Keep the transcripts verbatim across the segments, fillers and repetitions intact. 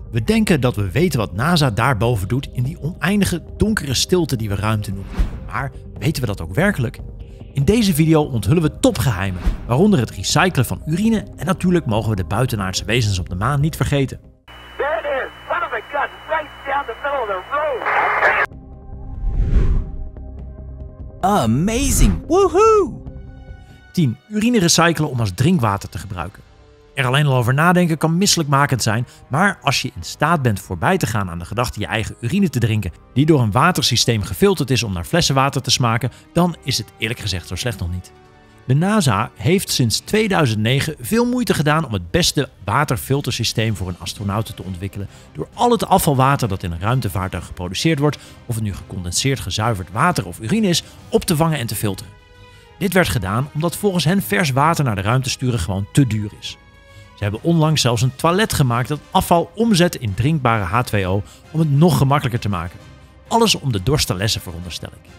We denken dat we weten wat NASA daarboven doet in die oneindige donkere stilte die we ruimte noemen. Maar weten we dat ook werkelijk? In deze video onthullen we topgeheimen, waaronder het recyclen van urine en natuurlijk mogen we de buitenaardse wezens op de maan niet vergeten. There it is, son of a gun, right down the middle of the road. Amazing! Woohoo! tien. Urine recyclen om als drinkwater te gebruiken. Er alleen al over nadenken kan misselijkmakend zijn, maar als je in staat bent voorbij te gaan aan de gedachte je eigen urine te drinken, die door een watersysteem gefilterd is om naar flessenwater te smaken, dan is het eerlijk gezegd zo slecht nog niet. De NASA heeft sinds tweeduizend negen veel moeite gedaan om het beste waterfiltersysteem voor een astronaut te ontwikkelen, door al het afvalwater dat in een ruimtevaartuig geproduceerd wordt, of het nu gecondenseerd gezuiverd water of urine is, op te vangen en te filteren. Dit werd gedaan omdat volgens hen vers water naar de ruimte sturen gewoon te duur is. Ze hebben onlangs zelfs een toilet gemaakt dat afval omzet in drinkbare H twee O om het nog gemakkelijker te maken. Alles om de dorst te lessen, veronderstel ik.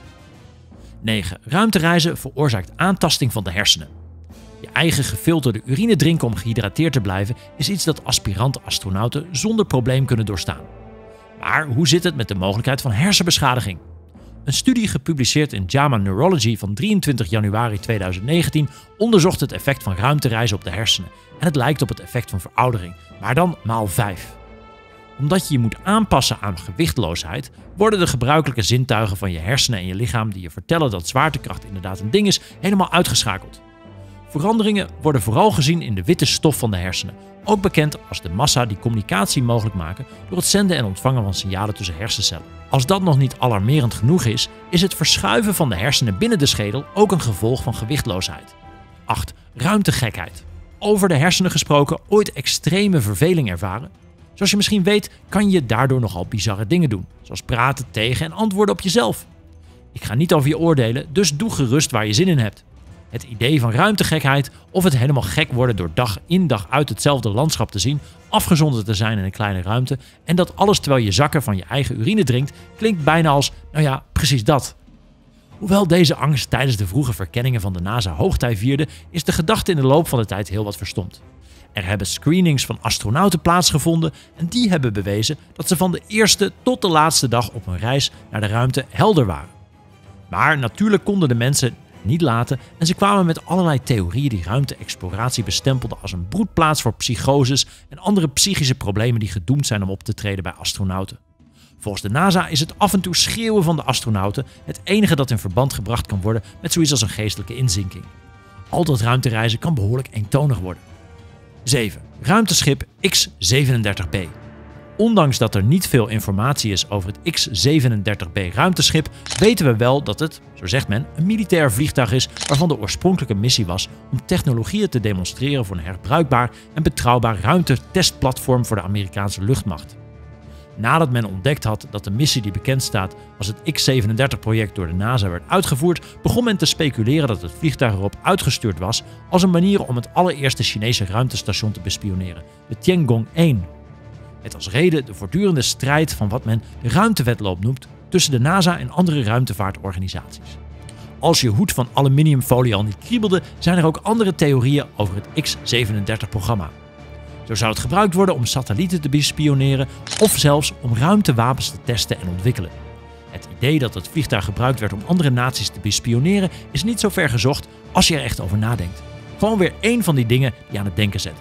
negen. Ruimtereizen veroorzaakt aantasting van de hersenen. Je eigen gefilterde urine drinken om gehydrateerd te blijven is iets dat aspirante astronauten zonder probleem kunnen doorstaan. Maar hoe zit het met de mogelijkheid van hersenbeschadiging? Een studie gepubliceerd in JAMA Neurology van drieëntwintig januari tweeduizend negentien onderzocht het effect van ruimtereizen op de hersenen en het lijkt op het effect van veroudering, maar dan maal vijf. Omdat je je moet aanpassen aan gewichtloosheid, worden de gebruikelijke zintuigen van je hersenen en je lichaam die je vertellen dat zwaartekracht inderdaad een ding is, helemaal uitgeschakeld. Veranderingen worden vooral gezien in de witte stof van de hersenen, ook bekend als de massa die communicatie mogelijk maken door het zenden en ontvangen van signalen tussen hersencellen. Als dat nog niet alarmerend genoeg is, is het verschuiven van de hersenen binnen de schedel ook een gevolg van gewichtloosheid. acht. Ruimtegekheid. Over de hersenen gesproken, ooit extreme verveling ervaren? Zoals je misschien weet, kan je daardoor nogal bizarre dingen doen, zoals praten tegen en antwoorden op jezelf. Ik ga niet over je oordelen, dus doe gerust waar je zin in hebt. Het idee van ruimtegekheid, of het helemaal gek worden door dag in dag uit hetzelfde landschap te zien, afgezonderd te zijn in een kleine ruimte en dat alles terwijl je zakken van je eigen urine drinkt, klinkt bijna als, nou ja, precies dat. Hoewel deze angst tijdens de vroege verkenningen van de NASA hoogtij vierde, is de gedachte in de loop van de tijd heel wat verstomd. Er hebben screenings van astronauten plaatsgevonden en die hebben bewezen dat ze van de eerste tot de laatste dag op hun reis naar de ruimte helder waren. Maar natuurlijk konden de mensen niet laten en ze kwamen met allerlei theorieën die ruimte-exploratie bestempelden als een broedplaats voor psychoses en andere psychische problemen die gedoemd zijn om op te treden bij astronauten. Volgens de NASA is het af en toe schreeuwen van de astronauten het enige dat in verband gebracht kan worden met zoiets als een geestelijke inzinking. Al dat ruimtereizen kan behoorlijk eentonig worden. zeven. Ruimteschip X zevenendertig B. Ondanks dat er niet veel informatie is over het X zevenendertig B ruimteschip, weten we wel dat het, zo zegt men, een militair vliegtuig is waarvan de oorspronkelijke missie was om technologieën te demonstreren voor een herbruikbaar en betrouwbaar ruimtetestplatform voor de Amerikaanse luchtmacht. Nadat men ontdekt had dat de missie die bekend staat als het X zevenendertig project door de NASA werd uitgevoerd, begon men te speculeren dat het vliegtuig erop uitgestuurd was als een manier om het allereerste Chinese ruimtestation te bespioneren, de Tiangong één. Met als reden de voortdurende strijd van wat men de ruimtewedloop noemt tussen de NASA en andere ruimtevaartorganisaties. Als je hoed van aluminiumfolie al niet kriebelde, zijn er ook andere theorieën over het X zevenendertig programma. Zo zou het gebruikt worden om satellieten te bespioneren of zelfs om ruimtewapens te testen en ontwikkelen. Het idee dat het vliegtuig gebruikt werd om andere naties te bespioneren is niet zo ver gezocht als je er echt over nadenkt. Gewoon weer één van die dingen die aan het denken zetten.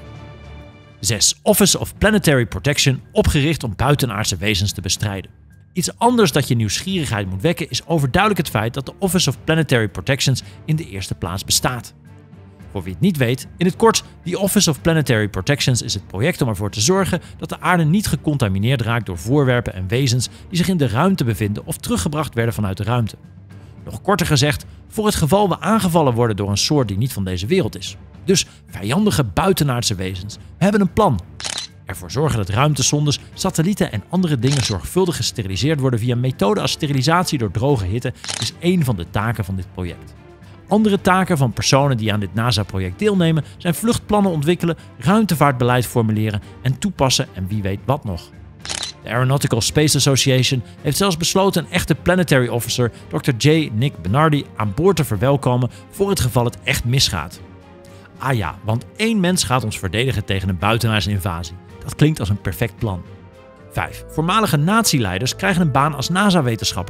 zes. Office of Planetary Protection, opgericht om buitenaardse wezens te bestrijden. Iets anders dat je nieuwsgierigheid moet wekken is overduidelijk het feit dat de Office of Planetary Protections in de eerste plaats bestaat. Voor wie het niet weet, in het kort, die Office of Planetary Protections is het project om ervoor te zorgen dat de aarde niet gecontamineerd raakt door voorwerpen en wezens die zich in de ruimte bevinden of teruggebracht werden vanuit de ruimte. Nog korter gezegd, voor het geval we aangevallen worden door een soort die niet van deze wereld is. Dus vijandige buitenaardse wezens. We hebben een plan. Ervoor zorgen dat ruimtesondes, satellieten en andere dingen zorgvuldig gesteriliseerd worden via methoden als sterilisatie door droge hitte is één van de taken van dit project. Andere taken van personen die aan dit NASA-project deelnemen zijn vluchtplannen ontwikkelen, ruimtevaartbeleid formuleren en toepassen en wie weet wat nog. De Aeronautical Space Association heeft zelfs besloten een echte planetary officer, dokter J. Nick Bernardi, aan boord te verwelkomen voor het geval het echt misgaat. Ah ja, want één mens gaat ons verdedigen tegen een buitenaardse invasie. Dat klinkt als een perfect plan. vijf. Voormalige nazi-leiders krijgen een baan als NASA-wetenschapper.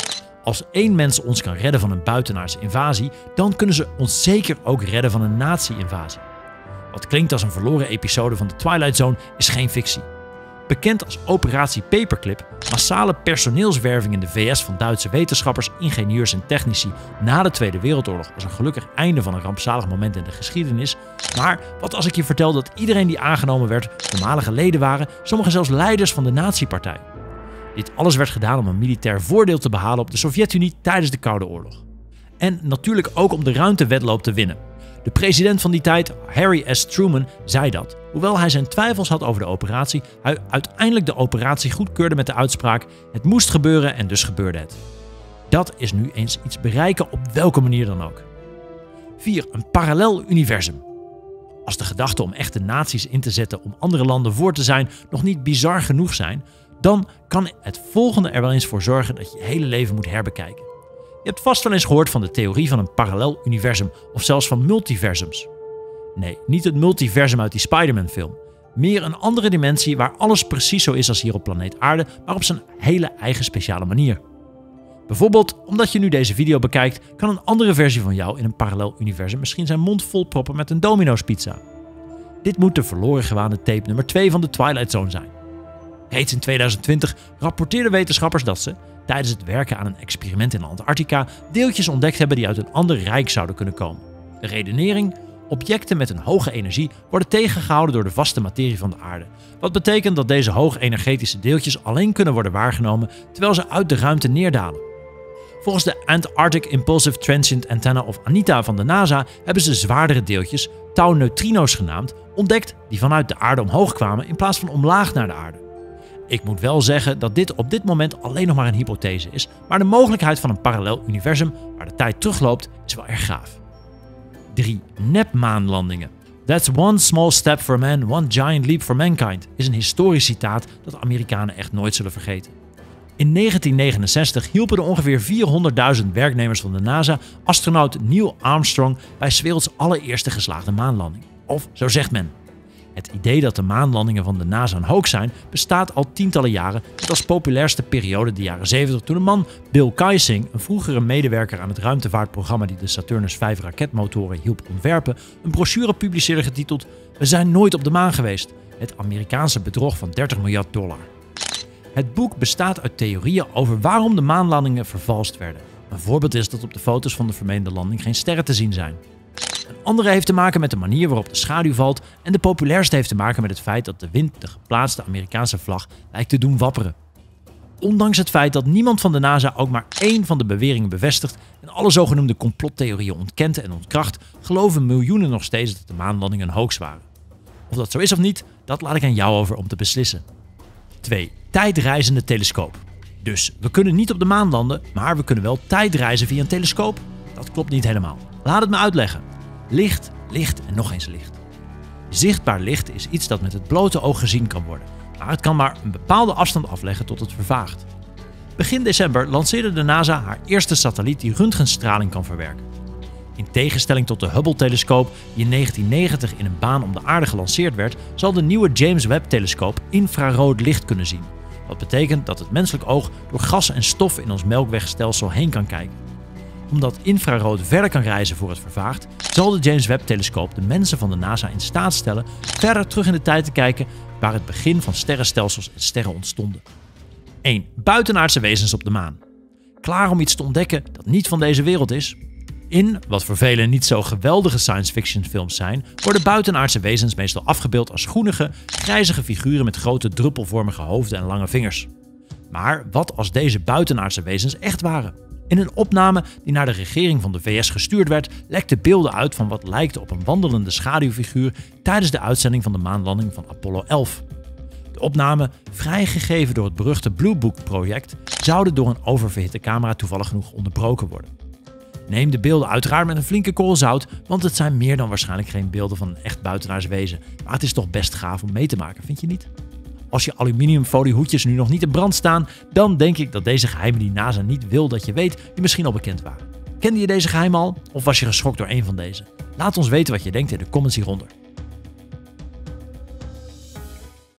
Als één mens ons kan redden van een buitenaardse invasie, dan kunnen ze ons zeker ook redden van een nazi-invasie. Wat klinkt als een verloren episode van The Twilight Zone is geen fictie. Bekend als Operatie Paperclip, massale personeelswerving in de V S van Duitse wetenschappers, ingenieurs en technici na de Tweede Wereldoorlog was een gelukkig einde van een rampzalig moment in de geschiedenis. Maar wat als ik je vertel dat iedereen die aangenomen werd voormalige leden waren, sommigen zelfs leiders van de nazi-partij. Dit alles werd gedaan om een militair voordeel te behalen op de Sovjet-Unie tijdens de Koude Oorlog. En natuurlijk ook om de ruimtewedloop te winnen. De president van die tijd, Harry S. Truman, zei dat, hoewel hij zijn twijfels had over de operatie, hij uiteindelijk de operatie goedkeurde met de uitspraak: het moest gebeuren en dus gebeurde het. Dat is nu eens iets bereiken op welke manier dan ook. vier. Een parallel universum. Als de gedachte om echte nazi's in te zetten om andere landen voor te zijn nog niet bizar genoeg zijn, dan kan het volgende er wel eens voor zorgen dat je je hele leven moet herbekijken. Je hebt vast wel eens gehoord van de theorie van een parallel universum of zelfs van multiversums. Nee, niet het multiversum uit die Spider-Man film. Meer een andere dimensie waar alles precies zo is als hier op planeet Aarde, maar op zijn hele eigen speciale manier. Bijvoorbeeld, omdat je nu deze video bekijkt, kan een andere versie van jou in een parallel universum misschien zijn mond vol proppen met een Domino's pizza. Dit moet de verloren gewaande tape nummer twee van de Twilight Zone zijn. Reeds in tweeduizend twintig rapporteerden wetenschappers dat ze, tijdens het werken aan een experiment in Antarctica, deeltjes ontdekt hebben die uit een ander rijk zouden kunnen komen. De redenering: objecten met een hoge energie worden tegengehouden door de vaste materie van de aarde. Wat betekent dat deze hoogenergetische deeltjes alleen kunnen worden waargenomen terwijl ze uit de ruimte neerdalen. Volgens de Antarctic Impulsive Transient Antenna of ANITA van de NASA hebben ze zwaardere deeltjes, tau-neutrino's genaamd, ontdekt die vanuit de aarde omhoog kwamen in plaats van omlaag naar de aarde. Ik moet wel zeggen dat dit op dit moment alleen nog maar een hypothese is, maar de mogelijkheid van een parallel universum waar de tijd terugloopt is wel erg gaaf. drie. Nepmaanlandingen. That's one small step for man, one giant leap for mankind is een historisch citaat dat de Amerikanen echt nooit zullen vergeten. In negentien negenenzestig hielpen de ongeveer vierhonderdduizend werknemers van de NASA astronaut Neil Armstrong bij 's werelds allereerste geslaagde maanlanding. Of zo zegt men. Het idee dat de maanlandingen van de NASA een hoax zijn, bestaat al tientallen jaren, met als populairste periode de jaren zeventig toen de man Bill Kaysing, een vroegere medewerker aan het ruimtevaartprogramma die de Saturnus vijf raketmotoren hielp ontwerpen, een brochure publiceerde getiteld "We zijn nooit op de maan geweest, het Amerikaanse bedrog van dertig miljard dollar. Het boek bestaat uit theorieën over waarom de maanlandingen vervalst werden. Een voorbeeld is dat op de foto's van de vermeende landing geen sterren te zien zijn. Een andere heeft te maken met de manier waarop de schaduw valt en de populairste heeft te maken met het feit dat de wind de geplaatste Amerikaanse vlag lijkt te doen wapperen. Ondanks het feit dat niemand van de NASA ook maar één van de beweringen bevestigt en alle zogenoemde complottheorieën ontkent en ontkracht, geloven miljoenen nog steeds dat de maanlandingen een hoax waren. Of dat zo is of niet, dat laat ik aan jou over om te beslissen. twee. Tijdreizende telescoop. Dus we kunnen niet op de maan landen, maar we kunnen wel tijdreizen via een telescoop? Dat klopt niet helemaal. Laat het me uitleggen. Licht, licht en nog eens licht. Zichtbaar licht is iets dat met het blote oog gezien kan worden, maar het kan maar een bepaalde afstand afleggen tot het vervaagt. Begin december lanceerde de NASA haar eerste satelliet die röntgenstraling kan verwerken. In tegenstelling tot de Hubble-telescoop die in negentien negentig in een baan om de aarde gelanceerd werd, zal de nieuwe James Webb-telescoop infrarood licht kunnen zien. Wat betekent dat het menselijk oog door gas en stoffen in ons melkwegstelsel heen kan kijken. Omdat infrarood verder kan reizen voor het vervaagt, zal de James Webb-telescoop de mensen van de NASA in staat stellen verder terug in de tijd te kijken waar het begin van sterrenstelsels en sterren ontstonden. één. Buitenaardse wezens op de maan. Klaar om iets te ontdekken dat niet van deze wereld is? In, wat voor velen niet zo geweldige science fiction films zijn, worden buitenaardse wezens meestal afgebeeld als groenige, grijzige figuren met grote druppelvormige hoofden en lange vingers. Maar wat als deze buitenaardse wezens echt waren? In een opname die naar de regering van de V S gestuurd werd, lekten beelden uit van wat lijkt op een wandelende schaduwfiguur tijdens de uitzending van de maanlanding van Apollo elf. De opname, vrijgegeven door het beruchte Blue Book project, zouden door een oververhitte camera toevallig genoeg onderbroken worden. Neem de beelden uiteraard met een flinke korrel zout, want het zijn meer dan waarschijnlijk geen beelden van een echt buitenaards wezen. Maar het is toch best gaaf om mee te maken, vind je niet? Als je aluminiumfoliehoedjes nu nog niet in brand staan, dan denk ik dat deze geheimen die NASA niet wil dat je weet, je misschien al bekend waren. Kende je deze geheimen al? Of was je geschokt door een van deze? Laat ons weten wat je denkt in de comments hieronder.